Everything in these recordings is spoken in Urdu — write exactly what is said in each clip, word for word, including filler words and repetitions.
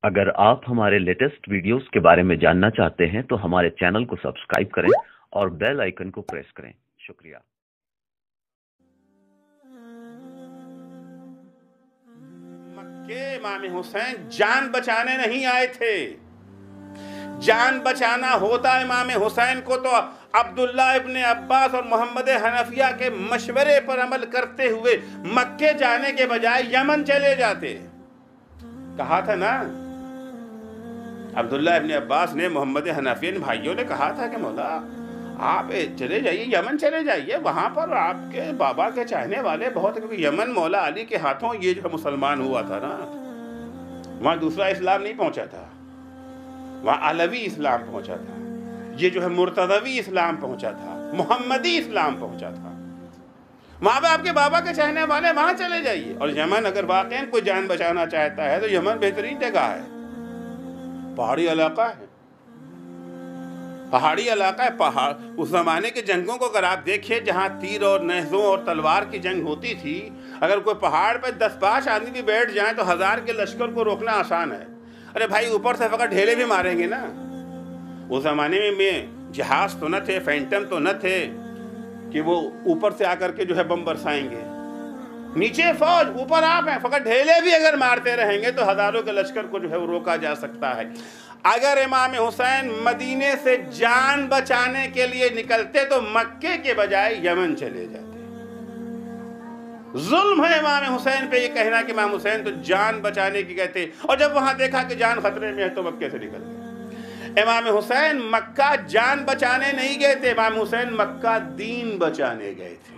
اگر آپ ہمارے لیٹسٹ ویڈیوز کے بارے میں جاننا چاہتے ہیں تو ہمارے چینل کو سبسکرائب کریں اور بیل آئیکن کو پریس کریں۔ شکریہ۔ مکے امام حسین جان بچانے نہیں آئے تھے۔ جان بچانا ہوتا امام حسین کو تو عبداللہ ابن عباس اور محمد حنفیہ کے مشورے پر عمل کرتے ہوئے مکے جانے کے بجائے یمن چلے جاتے۔ کہا تھا نا عبداللہ ابن عباس نے، محمد حنفیہ نے، بھائیوں نے کہا تھا کہ مولا آپ چلے جائیے، یمن چلے جائیے، وہاں پر آپ کے بابا کے چاہنے والے بہت، کیونکہ یمن مولا علی کے ہاتھوں یہ جو مسلمان ہوا تھا نا، وہاں دوسرا اسلام نہیں پہنچا تھا، وہاں علوی اسلام پہنچا تھا، یہ جو ہے مرتضوی اسلام پہنچا تھا، محمدی اسلام پہنچا تھا۔ وہاں پہ آپ کے بابا کے چاہنے والے وہاں چلے جائیے۔ اور یمن اگر واقعی کوئی جان بچانا چاہتا ہے تو یمن بہترین جگہ ہے، پہاڑی علاقہ ہے، پہاڑی علاقہ ہے۔ پہاڑ اس زمانے کے جنگوں کو اگر آپ دیکھیں، جہاں تیر اور نیزوں اور تلوار کی جنگ ہوتی تھی، اگر کوئی پہاڑ پہ دس پانچ آدمی بھی بیٹھ جائیں تو ہزار کے لشکر کو روکنا آسان ہے۔ ارے بھائی اوپر سے فقط ڈھیلے بھی ماریں گے نا۔ اس زمانے میں جہاز تو نہ تھے، فینٹم تو نہ تھے کہ وہ اوپر سے آ کر کے جو ہے بم برسائیں گے۔ نیچے فوج، اوپر آپ ہیں، فقط ڈھیلے بھی اگر مارتے رہیں گے تو ہزاروں کے لشکر کو جو ہے وہ روکا جا سکتا ہے۔ اگر امام حسین مدینے سے جان بچانے کے لیے نکلتے تو مکے کے بجائے یمن چلے جاتے۔ ظلم ہے امام حسین پہ یہ کہنا کہ امام حسین تو جان بچانے کی کہتے، اور جب وہاں دیکھا کہ جان خطرے میں ہے تو مکے سے نکل گئے۔ امام حسین مکہ جان بچانے نہیں گئے تھے، امام حسین مکہ دین بچانے گئے تھے،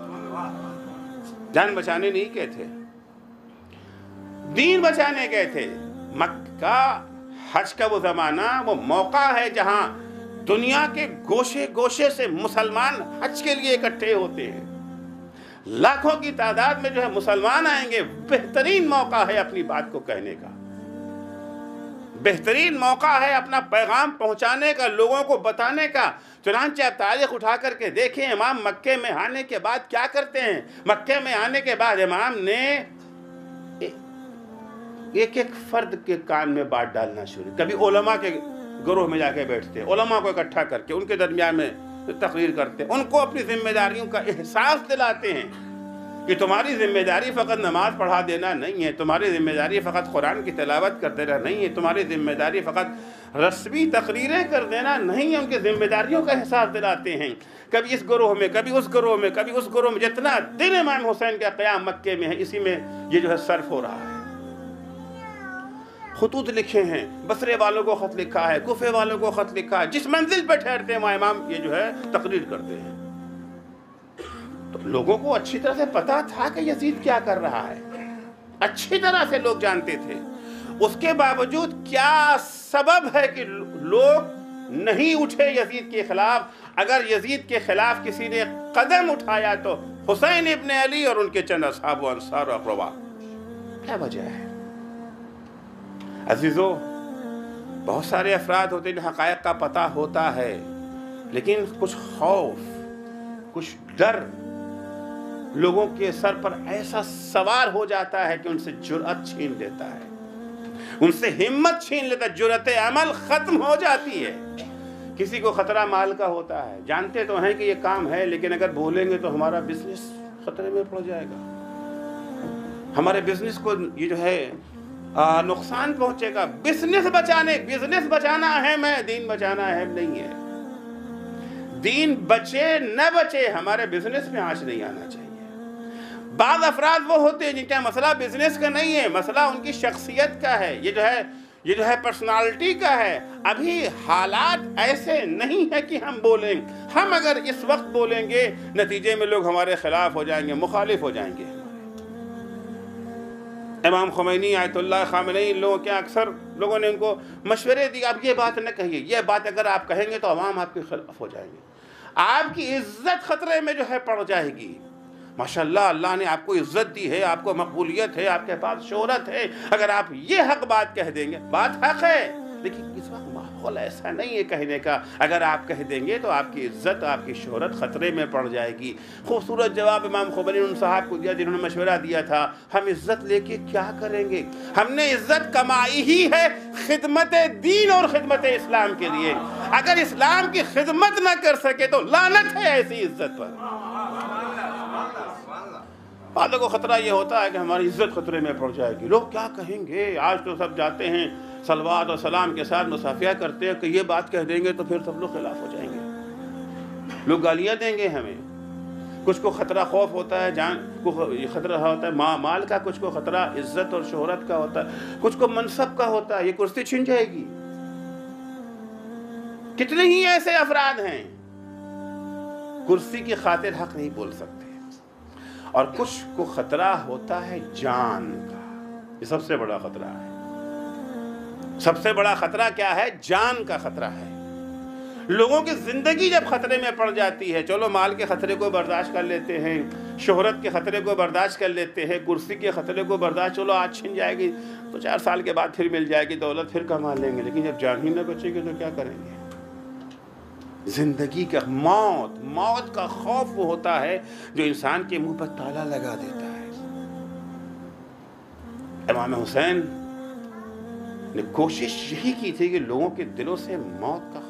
جان بچانے نہیں گئے تھے، دین بچانے گئے تھے۔ مکہ حج کا وہ زمانہ، وہ موقع ہے جہاں دنیا کے گوشے گوشے سے مسلمان حج کے لیے اکٹھے ہوتے ہیں، لاکھوں کی تعداد میں جو ہے مسلمان آئیں گے۔ بہترین موقع ہے اپنی بات کو کہنے کا، بہترین موقع ہے اپنا پیغام پہنچانے کا، لوگوں کو بتانے کا۔ چنانچہ آپ تاریخ اٹھا کر کے دیکھیں امام مکے میں آنے کے بعد کیا کرتے ہیں۔ مکے میں آنے کے بعد امام نے ایک ایک فرد کے کان میں بات ڈالنا شروع، کبھی علماء کے گروہ میں جا کے بیٹھتے، علماء کو اکٹھا کر کے ان کے درمیان میں تقریر کرتے، ان کو اپنی ذمہ داریوں کا احساس دلاتے ہیں کہ تمہاری ذمہ داری فقط نماز پڑھا دینا نہیں ہے، تمہاری ذمہ داری فقط قرآن کی تلاوت کر دینا نہیں ہے، تمہاری ذمہ داری فقط رسمی تقریریں کر دینا نہیں ہے۔ ان کی ذمہ داریوں کا احساس دلاتے ہیں، کبھی اس گروہ میں، کبھی اس گروہ میں، کبھی اس گروہ میں۔ جتنا دن امام حسین کا قیام مکے میں ہے، اسی میں یہ جو ہے صرف ہو رہا ہے۔ خطوط لکھے ہیں، بصرے والوں کو خط لکھا ہے، کوفے والوں کو خط لکھا ہے، جس منزل پہ ٹھہرتے ہیں وہاں امام یہ جو ہے تقریر کرتے ہیں۔ تو لوگوں کو اچھی طرح سے پتا تھا کہ یزید کیا کر رہا ہے، اچھی طرح سے لوگ جانتے تھے۔ اس کے باوجود کیا سبب ہے کہ لوگ نہیں اٹھے یزید کے خلاف؟ اگر یزید کے خلاف کسی نے قدم اٹھایا تو حسین ابن علی اور ان کے چند اصحاب و انصار و اقربا۔ کیا وجہ ہے؟ عزیزو، بہت سارے افراد ہوتے ہیں، حقائق کا پتہ ہوتا ہے، لیکن کچھ خوف، کچھ ڈر لوگوں کے سر پر ایسا سوار ہو جاتا ہے کہ ان سے جرأت چھین لیتا ہے، ان سے ہمت چھین لیتا ہے، جرأت عمل ختم ہو جاتی ہے۔ کسی کو خطرہ مال کا ہوتا ہے، جانتے تو ہیں کہ یہ کام ہے، لیکن اگر بولیں گے تو ہمارا بزنس خطرے میں پڑ جائے گا، ہمارے بزنس کو یہ جو ہے آ, نقصان پہنچے گا۔ بزنس بچانے بزنس بچانا اہم ہے، دین بچانا اہم نہیں ہے۔ دین بچے نہ بچے، ہمارے بزنس میں آنچ نہیں آنا چاہیے۔ بعض افراد وہ ہوتے ہیں جن کا مسئلہ بزنس کا نہیں ہے، مسئلہ ان کی شخصیت کا ہے، یہ جو ہے یہ جو ہے پرسنالٹی کا ہے۔ ابھی حالات ایسے نہیں ہے کہ ہم بولیں، ہم اگر اس وقت بولیں گے نتیجے میں لوگ ہمارے خلاف ہو جائیں گے، مخالف ہو جائیں گے۔ امام خمینی آیت اللہ خامنئی، ان لوگوں کے اکثر لوگوں نے ان کو مشورے دی، آپ یہ بات نہ کہیے، یہ بات اگر آپ کہیں گے تو عوام آپ کے خلاف ہو جائیں گے، آپ کی عزت خطرے میں جو ہے پڑ جائے گی۔ ماشاءاللہ اللہ نے آپ کو عزت دی ہے، آپ کو مقبولیت ہے، آپ کے پاس شہرت ہے، اگر آپ یہ حق بات کہہ دیں گے، بات حق ہے، لیکن اس وقت ماحول ایسا نہیں ہے کہنے کا. اگر آپ کہہ دیں گے تو آپ کی عزت, آپ کی شہرت خطرے میں پڑ جائے گی. خوبصورت جواب امام خمینی ان صاحب کو دیا جنہوں نے مشورہ دیا تھا, ہم عزت لے کے کیا کریں گے؟ ہم نے عزت کمائی ہی ہے خدمت دین اور خدمت اسلام کے لیے. اگر اسلام کی خدمت نہ کر سکے تو لعنت ہے ایسی عزت پر. بعضوں کو خطرہ یہ ہوتا ہے کہ ہماری عزت خطرے میں پڑ جائے گی, لوگ کیا کہیں گے. آج تو سب جاتے ہیں صلوات اور سلام کے ساتھ مصافحہ کرتے ہیں کہ یہ بات کہہ دیں گے تو پھر سب لوگ خلاف ہو جائیں گے, لوگ گالیاں دیں گے ہمیں. کچھ کو خطرہ خوف ہوتا ہے, جان کو خطرہ ہوتا ہے مال کا, کچھ کو خطرہ عزت اور شہرت کا ہوتا ہے, کچھ کو منصب کا ہوتا ہے, یہ کرسی چھن جائے گی. کتنے ہی ایسے افراد ہیں کرسی کی خاطر حق نہیں بول سکتے. اور کچھ کو خطرہ ہوتا ہے جان کا, یہ سب سے بڑا خطرہ ہے. سب سے بڑا خطرہ کیا ہے؟ جان کا خطرہ ہے. لوگوں کی زندگی جب خطرے میں پڑ جاتی ہے, چلو مال کے خطرے کو برداشت کر لیتے ہیں, شہرت کے خطرے کو برداشت کر لیتے ہیں, کرسی کے خطرے کو برداشت, چلو آج چھن جائے گی تو چار سال کے بعد پھر مل جائے گی, دولت پھر کما لیں گے, لیکن جب جان ہی نہ بچے گی تو کیا کریں گے؟ زندگی کا موت موت کا خوف وہ ہوتا ہے جو انسان کے منہ پر تالا لگا دیتا ہے. امام حسین نے کوشش یہی کی تھی کہ لوگوں کے دلوں سے موت کا